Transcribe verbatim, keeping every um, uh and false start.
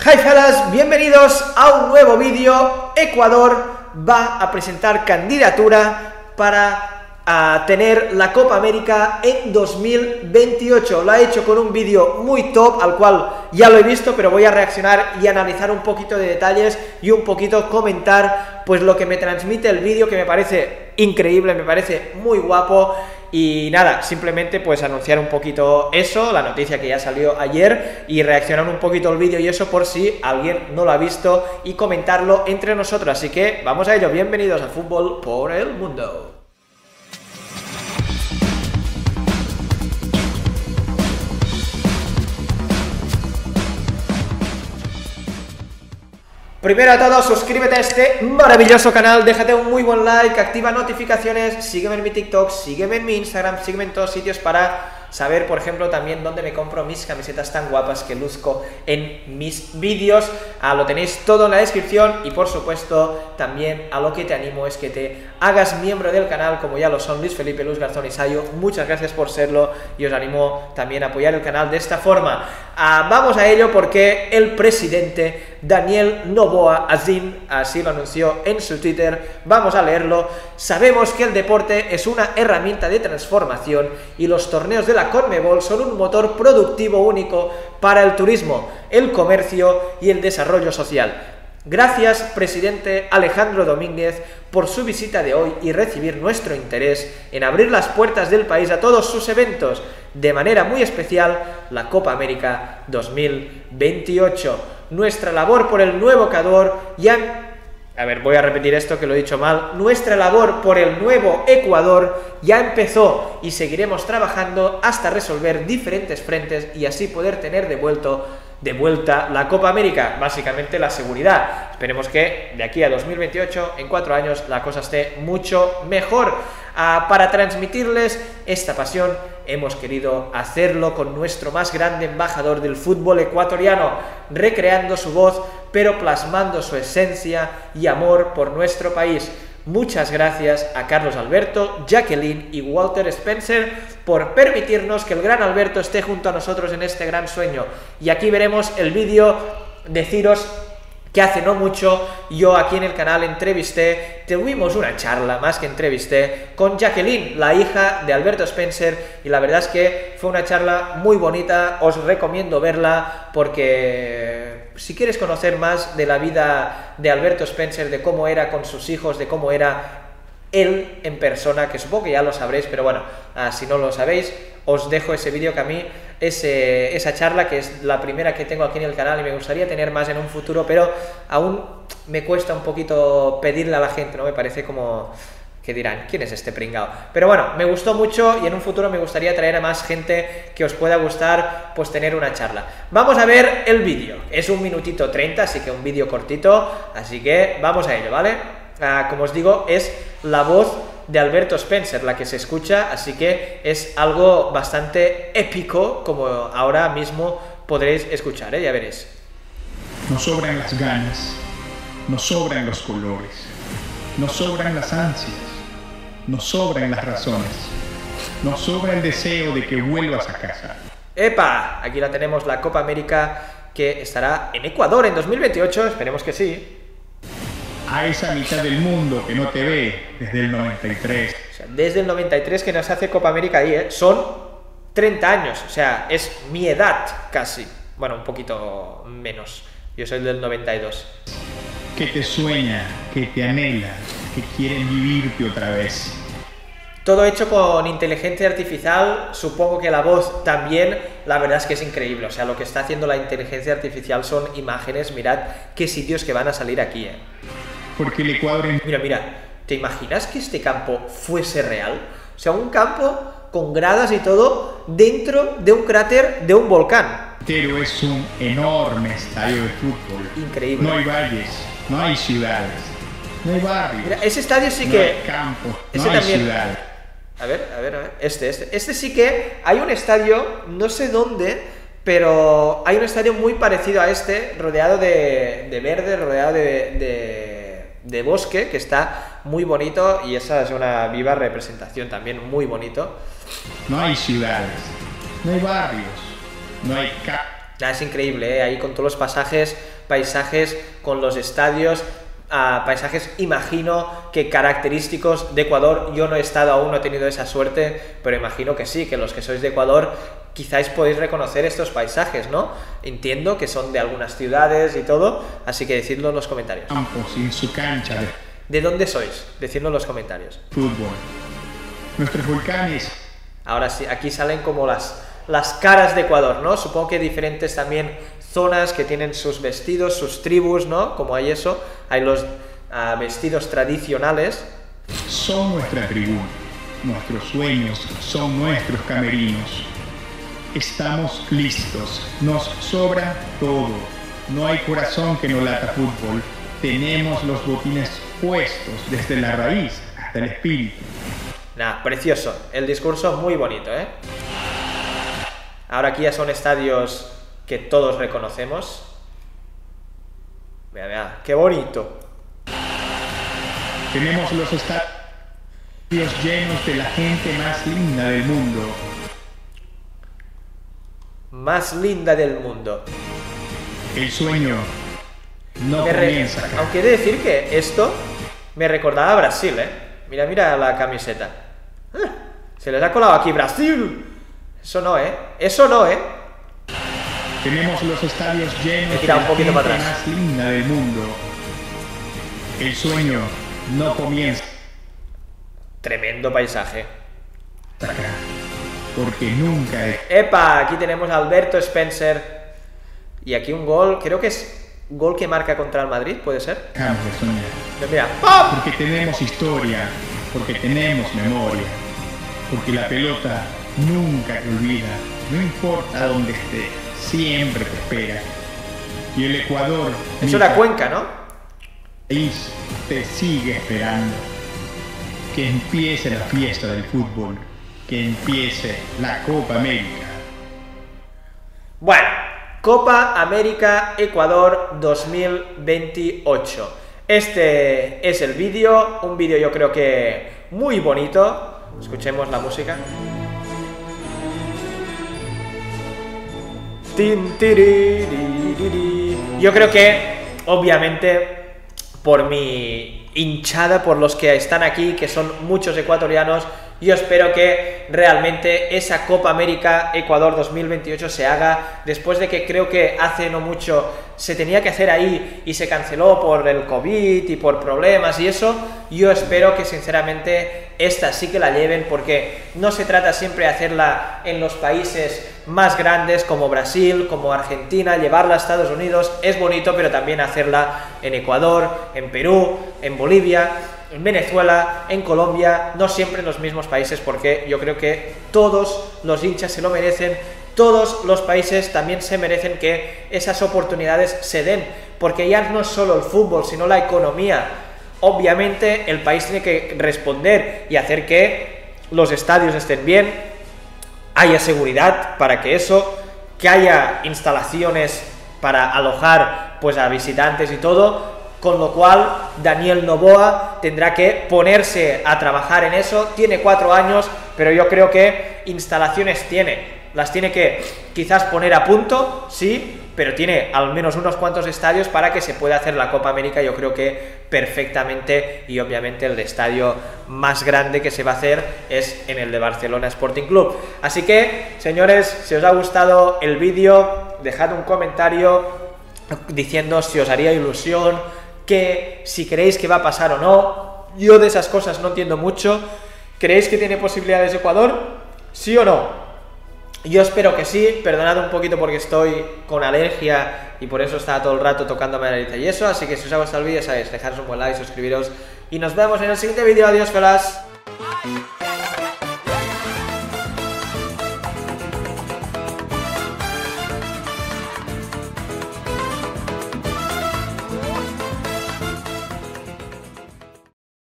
Hi fellas, bienvenidos a un nuevo vídeo. Ecuador va a presentar candidatura para a tener la Copa América en dos mil veintiocho. Lo ha hecho con un vídeo muy top, al cual ya lo he visto, pero voy a reaccionar y analizar un poquito de detalles y un poquito comentar pues lo que me transmite el vídeo, que me parece increíble, me parece muy guapo. Y nada, simplemente pues anunciar un poquito eso, la noticia que ya salió ayer, y reaccionar un poquito al vídeo y eso por si alguien no lo ha visto, y comentarlo entre nosotros. Así que vamos a ello. Bienvenidos a Fútbol por el Mundo. Primero de todo, suscríbete a este maravilloso canal, déjate un muy buen like, activa notificaciones, sígueme en mi TikTok, sígueme en mi Instagram, sígueme en todos sitios para saber, por ejemplo, también dónde me compro mis camisetas tan guapas que luzco en mis vídeos. Ah, lo tenéis todo en la descripción. Y por supuesto, también a lo que te animo es que te hagas miembro del canal, como ya lo son Luis Felipe, Luz Garzón y Sayo. Muchas gracias por serlo y os animo también a apoyar el canal de esta forma. Ah, vamos a ello porque el presidente Daniel Noboa Azin así lo anunció en su Twitter. Vamos a leerlo. Sabemos que el deporte es una herramienta de transformación y los torneos de la CONMEBOL son un motor productivo único para el turismo, el comercio y el desarrollo social. Gracias, presidente Alejandro Domínguez, por su visita de hoy y recibir nuestro interés en abrir las puertas del país a todos sus eventos, de manera muy especial la Copa América dos mil veintiocho. Nuestra labor por el nuevo Ecuador ya... A ver, voy a repetir esto que lo he dicho mal. Nuestra labor por el nuevo Ecuador ya empezó y seguiremos trabajando hasta resolver diferentes frentes y así poder tener devuelto, de vuelta la Copa América. Básicamente la seguridad. Esperemos que de aquí a dos mil veintiocho, en cuatro años, la cosa esté mucho mejor. Ah, para transmitirles esta pasión hemos querido hacerlo con nuestro más grande embajador del fútbol ecuatoriano, recreando su voz, pero plasmando su esencia y amor por nuestro país. Muchas gracias a Carlos Alberto, Jacqueline y Walter Spencer por permitirnos que el gran Alberto esté junto a nosotros en este gran sueño. Y aquí veremos el vídeo. Deciros que hace no mucho yo aquí en el canal entrevisté, tuvimos una charla, más que entrevisté, con Jacqueline, la hija de Alberto Spencer, y la verdad es que fue una charla muy bonita. Os recomiendo verla porque si quieres conocer más de la vida de Alberto Spencer, de cómo era con sus hijos, de cómo era él en persona, que supongo que ya lo sabréis, pero bueno, ah, si no lo sabéis, os dejo ese vídeo, que a mí ese, esa charla, que es la primera que tengo aquí en el canal y me gustaría tener más en un futuro, pero aún me cuesta un poquito pedirle a la gente, ¿no? Me parece como que dirán, ¿quién es este pringao? Pero bueno, me gustó mucho y en un futuro me gustaría traer a más gente que os pueda gustar, pues tener una charla. Vamos a ver el vídeo. Es un minutito treinta, así que un vídeo cortito, así que vamos a ello, ¿vale? Ah, como os digo, es la voz de Alberto Spencer la que se escucha, así que es algo bastante épico, como ahora mismo podréis escuchar, ¿eh? Ya veréis. Nos sobran las ganas, nos sobran los colores, nos sobran las ansias, nos sobran las razones, nos sobra el deseo de que vuelvas a casa. ¡Epa! Aquí la tenemos, la Copa América, que estará en Ecuador en dos mil veintiocho, esperemos que sí. A esa mitad del mundo que no te ve desde el noventa y tres. O sea, desde el noventa y tres que nos hace Copa América ahí, ¿eh? Son treinta años, o sea, es mi edad casi. Bueno, un poquito menos, yo soy del noventa y dos. Que te sueña, que te anhela, que quieren vivirte otra vez. Todo hecho con inteligencia artificial, supongo que la voz también. La verdad es que es increíble, o sea, lo que está haciendo la inteligencia artificial son imágenes. Mirad qué sitios que van a salir aquí, ¿eh? Porque el Ecuador... Mira, mira, ¿te imaginas que este campo fuese real? O sea, un campo con gradas y todo dentro de un cráter de un volcán. Pero es un enorme estadio de fútbol. Increíble. No hay valles, no hay ciudades, no hay barrios. Mira, ese estadio sí no que... hay campos, no ese hay también... ciudad. A ver, a ver, a ver, este, este, este sí que hay un estadio, no sé dónde, pero hay un estadio muy parecido a este, rodeado de, de verde, rodeado de, de, de bosque, que está muy bonito, y esa es una viva representación también, muy bonito. No hay ciudades, no hay barrios, no hay campos. Ah, es increíble, ¿eh? Ahí con todos los pasajes paisajes con los estadios, uh, paisajes, imagino que característicos de Ecuador. Yo no he estado aún, no he tenido esa suerte, pero imagino que sí, que los que sois de Ecuador quizás podéis reconocer estos paisajes, ¿no? Entiendo que son de algunas ciudades y todo, así que decidlo en los comentarios. Campos en su cancha de ¿De dónde sois? Decidlo en los comentarios. fútbol. Nuestros volcanes. Ahora sí, aquí salen como las, las caras de Ecuador, ¿no? Supongo que diferentes también zonas que tienen sus vestidos, sus tribus, ¿no? Como hay eso, hay los uh, vestidos tradicionales. Son nuestra tribu. Nuestros sueños son nuestros camerinos. Estamos listos. Nos sobra todo. No hay corazón que no lata fútbol. Tenemos los botines puestos desde la raíz hasta el espíritu. Nah, precioso. El discurso muy bonito, ¿eh? Ahora aquí ya son estadios que todos reconocemos. Vea, vea, qué bonito. Tenemos los estadios llenos de la gente más linda del mundo. Más linda del mundo. El sueño no Me re- comienza acá. Aunque he de decir que esto me recordaba a Brasil, ¿eh? Mira, mira la camiseta. Ah, se les ha colado aquí Brasil. Eso no, ¿eh? Eso no, ¿eh? Tenemos los estadios llenos He de tirado la un poquito gente para atrás. más linda del mundo. El sueño no comienza Tremendo paisaje. acá, porque nunca es ¡Epa! Aquí tenemos a Alberto Spencer. Y aquí un gol, creo que es gol que marca contra el Madrid, ¿puede ser? dejamos de soñar. Pero mira, ¡pum! Porque tenemos historia, porque tenemos memoria, porque la pelota nunca te olvida, no importa dónde esté, siempre te espera. Y el Ecuador, Es mi una Cuenca, ¿no? país, te sigue esperando. Que empiece la fiesta del fútbol, que empiece la Copa América. Bueno, Copa América Ecuador dos mil veintiocho. Este es el vídeo, un vídeo yo creo que muy bonito. Escuchemos la música. Tin, tiri, ri, ri, ri. Yo creo que, obviamente, por mi hinchada, por los que están aquí, que son muchos ecuatorianos, yo espero que realmente esa Copa América Ecuador dos mil veintiocho se haga, después de que creo que hace no mucho se tenía que hacer ahí y se canceló por el COVID y por problemas y eso. Yo espero que sinceramente esta sí que la lleven, porque no se trata siempre de hacerla en los países más grandes como Brasil, como Argentina, llevarla a Estados Unidos es bonito, pero también hacerla en Ecuador, en Perú, en Bolivia, en Venezuela, en Colombia, no siempre en los mismos países, porque yo creo que todos los hinchas se lo merecen, todos los países también se merecen que esas oportunidades se den, porque ya no es solo el fútbol, sino la economía. Obviamente el país tiene que responder y hacer que los estadios estén bien, haya seguridad para que eso, que haya instalaciones para alojar pues a visitantes y todo. Con lo cual, Daniel Noboa tendrá que ponerse a trabajar en eso. Tiene cuatro años, pero yo creo que instalaciones tiene. Las tiene que quizás poner a punto, sí, pero tiene al menos unos cuantos estadios para que se pueda hacer la Copa América, yo creo que perfectamente. Y obviamente el estadio más grande que se va a hacer es en el de Barcelona Sporting Club. Así que, señores, si os ha gustado el vídeo, dejad un comentario diciendo si os haría ilusión, que si creéis que va a pasar o no. Yo de esas cosas no entiendo mucho. ¿Creéis que tiene posibilidades Ecuador? ¿Sí o no? Yo espero que sí. Perdonad un poquito porque estoy con alergia y por eso estaba todo el rato tocándome la nariz y eso. Así que si os ha gustado el vídeo, sabéis, dejaros un buen like, suscribiros y nos vemos en el siguiente vídeo. Adiós, felas.